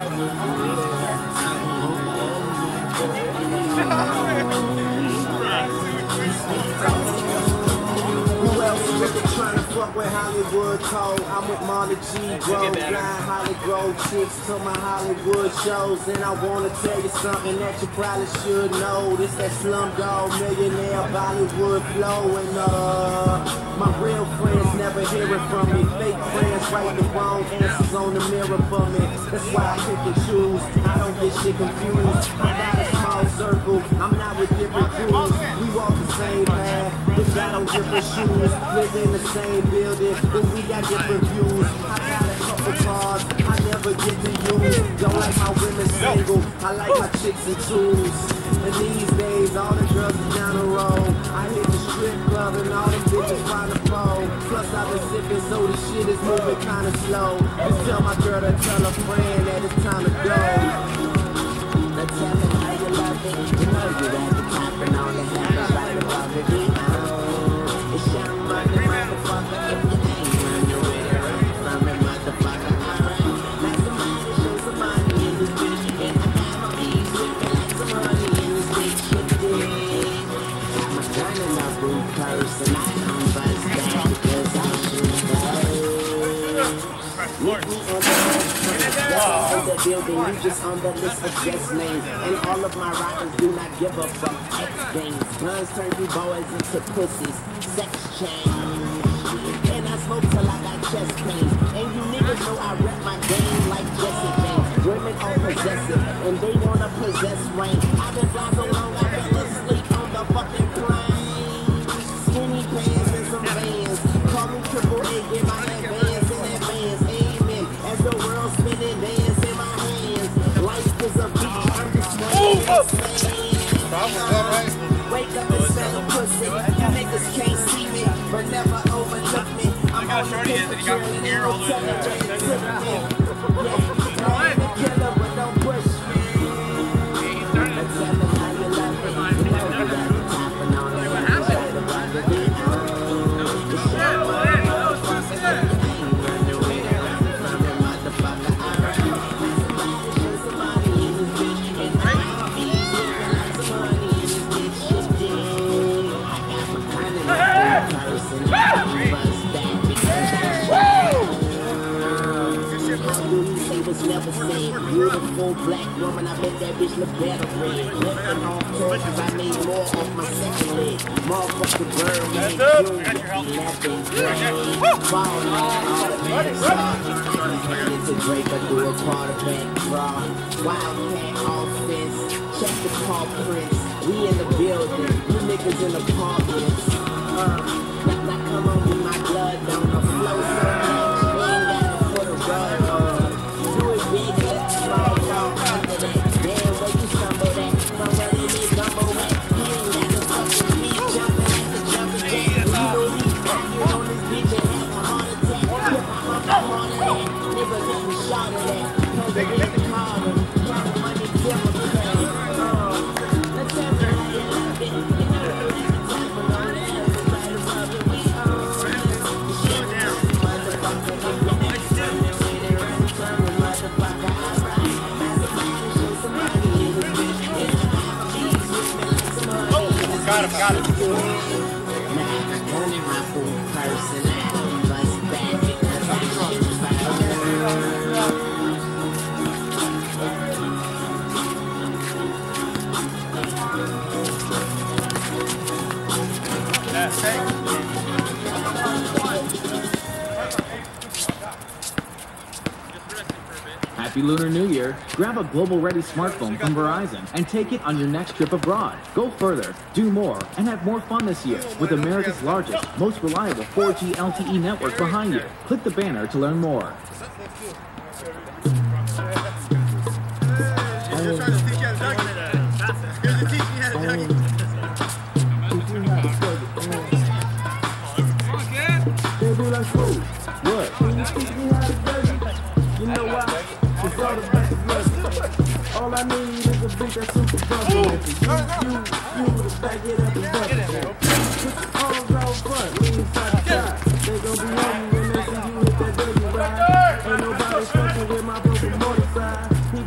With Hollywood code, I'm with Marley G, bro. Flying Holly Grove chicks to my Hollywood shows. And I wanna tell you something that you probably should know. This that Slumdog Millionaire Bollywood flow. And my real friends never hear it from me. Fake friends write the wrong answers on the mirror for me. That's why I pick and choose. I don't get shit confused. I'm not a small circle, I'm not with different crews. We walk the same path, but got on different shoes. Live in the same building, but we got different views. I got a couple cars I never get to use. Don't like my women single, I like my chicks and twos. And these days, all the girls are down the road. I hit the strip club and all them bitches find the pole. Plus I've been sipping, so the shit is moving kinda slow. Just tell my girl to tell a friend that it's time to go. Now tell me how you love it. You know you're at the top and all the happens right above it. It's young money, motherfucker. If you ain't running with it, run from it, motherfucker. Alright, like somebody show some money in this bitch. And I got my bees with me like some honey in this bitch. Got my gun in my boot purse and I don't bust back because I should go. Meet me on the building, you just on the list of guest names. And all of my rockers do not give a fuck. X games, guns turn you boys into pussies. Sex change, and I smoke till I got chest pains. And you niggas know I rep my game like Jesse James. Women are possessive, and they wanna possess rain. I've been flying so long, I fell asleep on the fucking plane. Skinny pants and some Vans. Call me Triple A, get my advance in advance. Amen. As the world spinning, dance in my hands. Life is a beach, I'm just swaying. Wake up and smell pussy. You niggas can't see me, but never overlook me. I'm on the picture and you don't tell me where you took me. Yeah, I'm the killer, but don't push me. Let's tell me how you love me. You know you got the top and all the happens right above the beat. It's your money, motherfucker. If you ain't running with it, run from it, motherfucker. Alright, somebody show somebody in this bitch. And I got my bees with me like some honey in this bitch. I got my gun in my boot purse and I don't bust back because I was never said. Beautiful black woman, I bet that bitch look better red. Lifting off toys, I made more off my second leg. Motherfucker bird, man, nothing great. Falling all the man saw. It's a Drake, I do a quarterback draw. Wildcat offense, check the paw prints. We in the building, you niggas in the apartments. Now come on with my blood on the flow so much. We ain't got to put a rug on. Got it. Happy Lunar New Year. Grab a global-ready smartphone from Verizon and take it on your next trip abroad. Go further, do more, and have more fun this year with America's largest, most reliable 4G LTE network behind you. Click the banner to learn more. You know why? All I need is a beat that's super funky. You to back it up and bust it. Put your arms out front, lean side to side. They gon' be on you when they see you hit that baby ride. Ain't nobody fucking with my broken motor side. He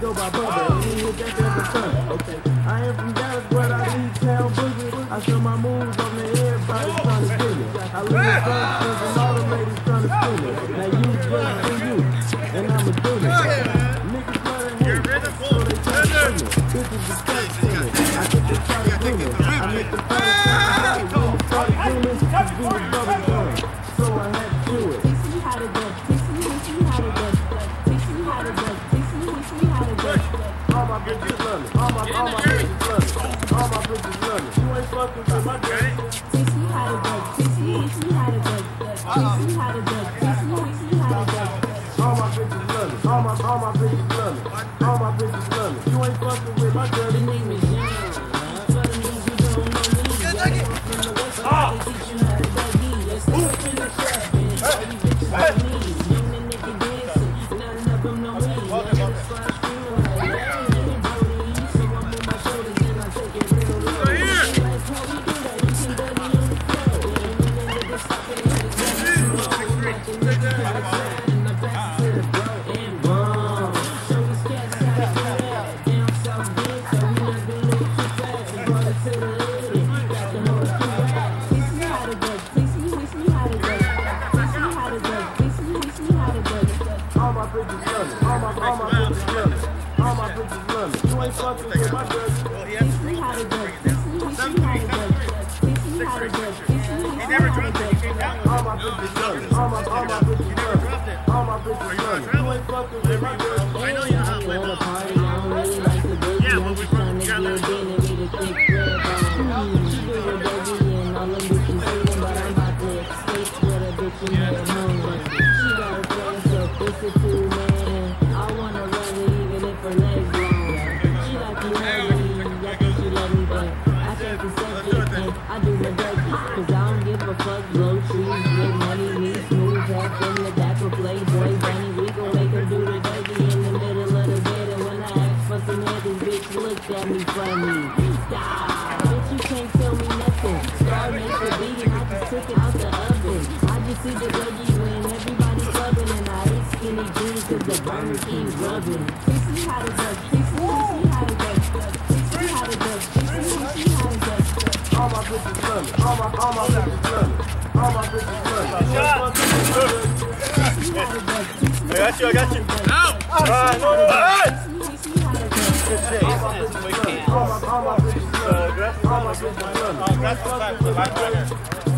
go by Bubba, and he hit that as a son. Okay, I am from Dallas, but I leave town boogie. I show my moves on the everybody's trying to do it. I leave the first and all the ladies trying to steal it. Now you just do you, and I'ma do it. Niggas trying to hate me, so they try to do me. Bitches just try to do me. I think they try to do me. I make them try to do me. When they start doing this, cause we was bubble gum. So I had to do it. Teach me how to go. Teach me how to go. Teach me how to go. Teach me how to go. All my bitches love me. All my bitches love me. All my bitches love me. You ain't fucking with my girl. Teach me how to go. Teach me how to go. Teach me how to go. Teach me how to go. All my bitches love me. All my bitches love me. All my bitches love me. You ain't fucking with my girl. The name is Young. For the news you don't know me. From the west side, they teach you how to buggy. Let's go in the trap and all these bitches know me. Young and nigga dancing, none of them know me. Young and the squad screaming like, yeah, let me go to you. So I move my shoulders and I take it real low. Like how we do that, you can buggy on the floor. And then niggas stopping at the gas. You know, I'm like the nigga to the side and the back to the bro. And boom, show these cats how to do that. Down south big, so we not gonna move too fast. And brought it to the lady, got the whole crew back. Teach me how to go, teach me how to go. Teach me how to go, teach me how to go. All my bitches love me. All my bitches love me. All my bitches love me. You ain't fucking with my girl. Teach me how to go, teach me how to go. Teach me how to go, teach me how to go. All my bitches love me. All my bitches love me. All my bitches love me. You ain't fucking with my girl. I know you know how to play the party, I don't really like the boogie. I'm just trying to get in and get a thick red bone. She do the boogie and all them bitches singing, but I'm about to escape with a bitch in her home. She got a friend, so it's a two-man. I wanna run it even if her legs long. She like me heavy, I think she love me, but I can't accept it, and I do the dirty. Cause I don't give a fuck, blow trees, get money, me smooth, half in the back of Playboy Bunny. We gon' make her do the dirty in the middle of the bed, and when I asked for some head, this bitch looked at me funny. Stop, bitch, you can't tell me nothing. Star makes a beat and I just took it out the oven. I just see the buggy when everybody's clubbing, and I hate skinny jeans cause the burner keep rubbing. Teach me how to go, teach me how to go. Teach me how to go, teach me how to go. All my bitches love me. All my bitches love me. All my bitches love me. You ain't fucking with my girl. Teach me how to go, teach me I got you. No! No! teach me how to go. All my bitches love me. All my bitches love me. All my bitches love me. You ain't fucking with my girl.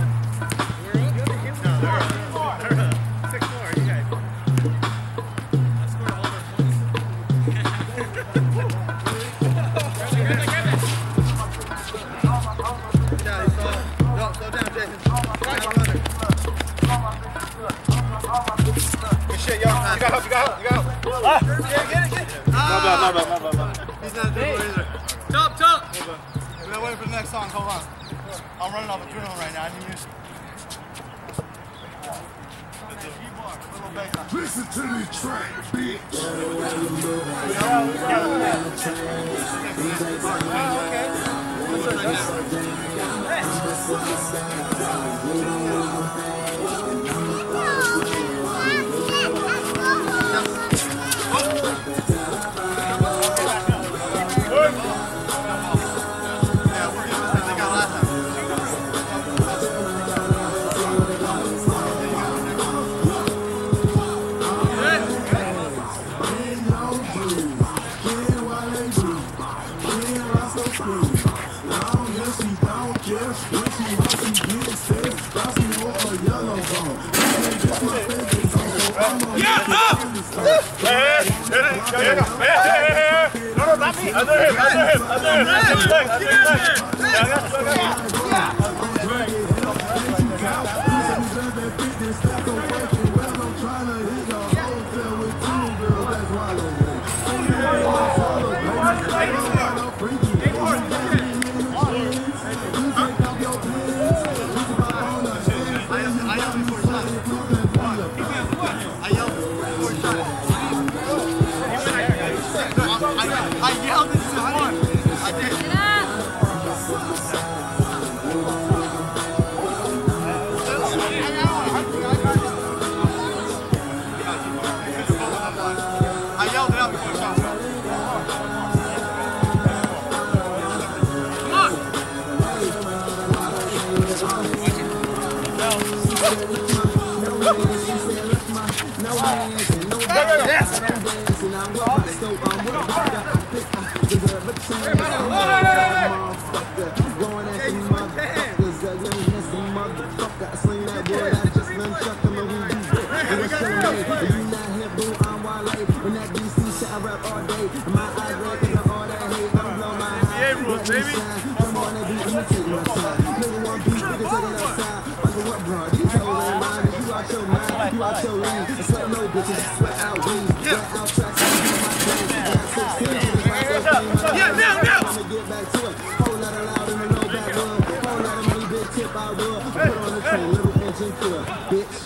You got help. Get it. My bad. He's not a good either. Top. We're not waiting for the next song. Hold on. I'm running off adrenaline right now. I need music. Listen to the track, bitch. I yelled this is one. I did. So I'm with Rocker, I think I deserve a chance. Motherfucker, going at the motherfuckers, that's the motherfucker. I sling that word, I just nunchuck them and we be good. And it's so late, you not here, boo, I'm Wale. In that DC shit, I rap all day. My eyes red, cause of all that hate, I'm blow my high. Baby. Come on and be imitating my time. Nigga want beef, we can take it outside. Fucking what, bro? These hoes ain't mine. You out your mind, you out your lane. Sweat no bitches, sweat out weeds. Sweat out tracks, I do my thing. I got 16 to the right so thing. I'ma get back to it. Whole lot of loud in the low backwood. Whole lot of money, big tip I would. Put on the train, little engine to it. Bitch.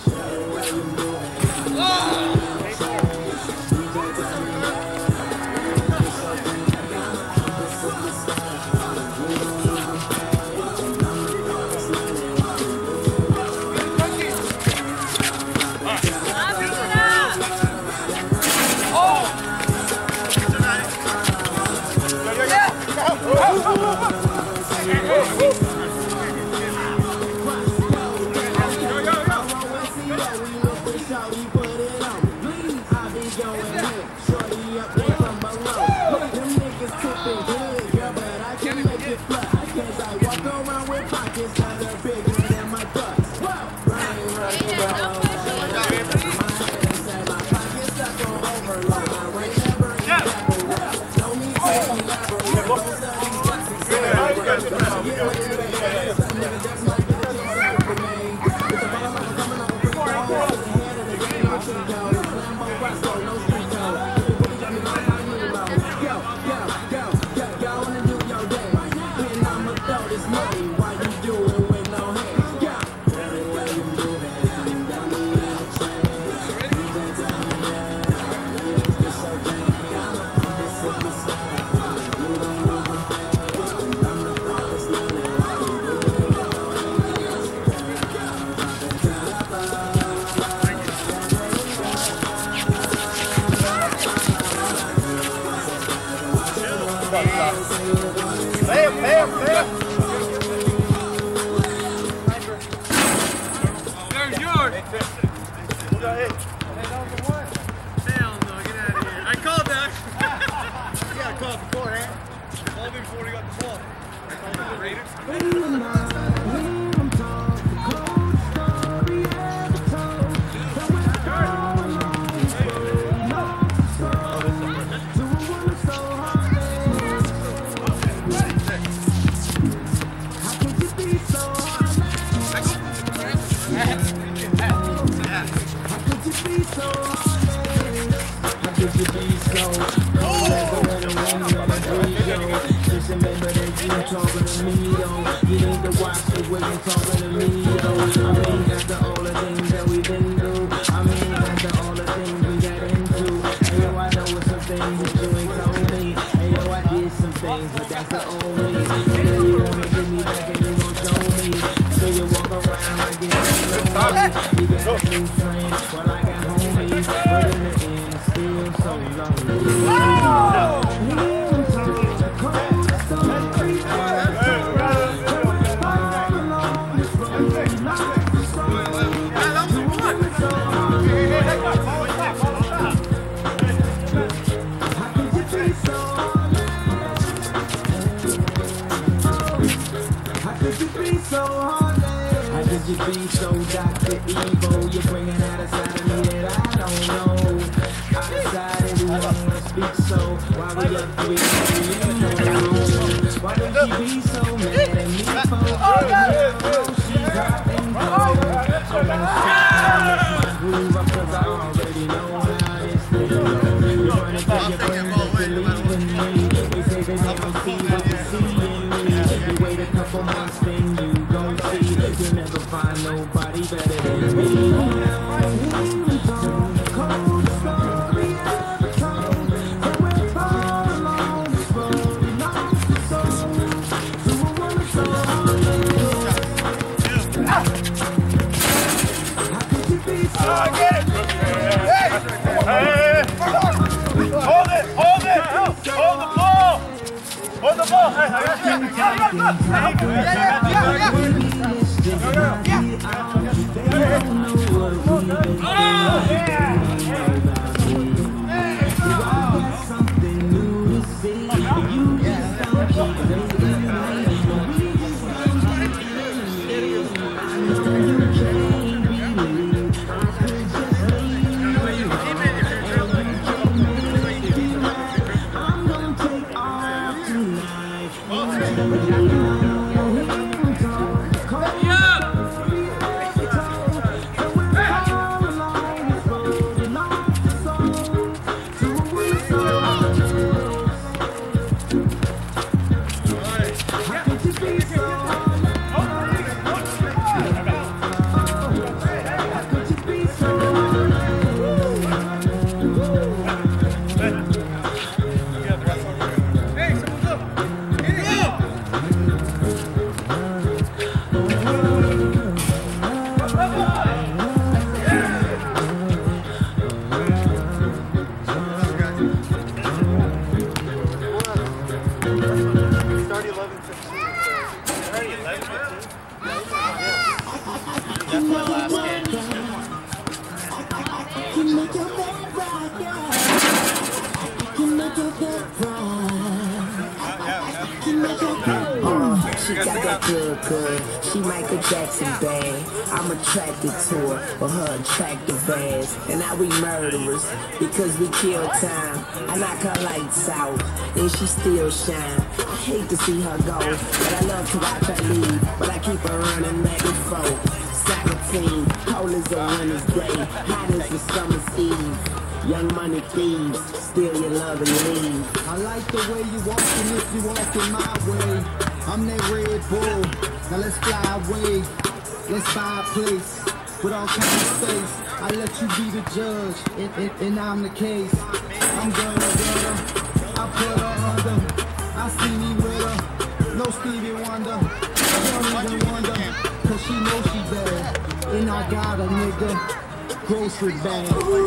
She got that good. She Michael Jackson bad. I'm attracted to her for her attractive ass. And now we murderers because we kill time. I knock her lights out and she still shine. I hate to see her go, but I love to watch her leave. But I keep her running back and forth. Soccer team, cold as a winter's day, hot as the summer's eve. Young money thieves, steal your love and leave. I like the way you walking if you walking my way. I'm that Red Bull, now let's fly away. Let's buy a place with all kinds of space. I let you be the judge, and I'm the case. I'm gonna get her, I put her under. I see me with her, no Stevie Wonder. I don't even wonder, cause she knows she bad. And I got a nigga, grocery bag.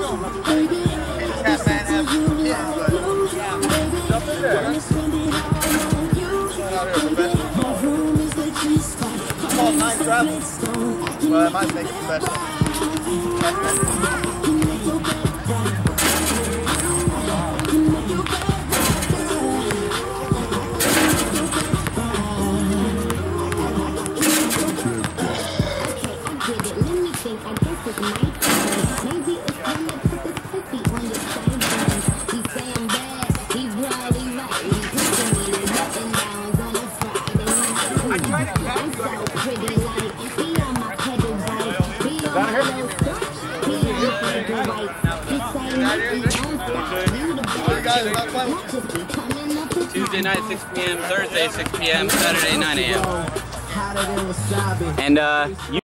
Baby, this is you love you. Baby, wanna spend it all on you. Baby, my room is the G-spot. Well, nice travel. Well, I might make it special. Tuesday night 6 p.m., Thursday 6 p.m., Saturday 9 a.m. And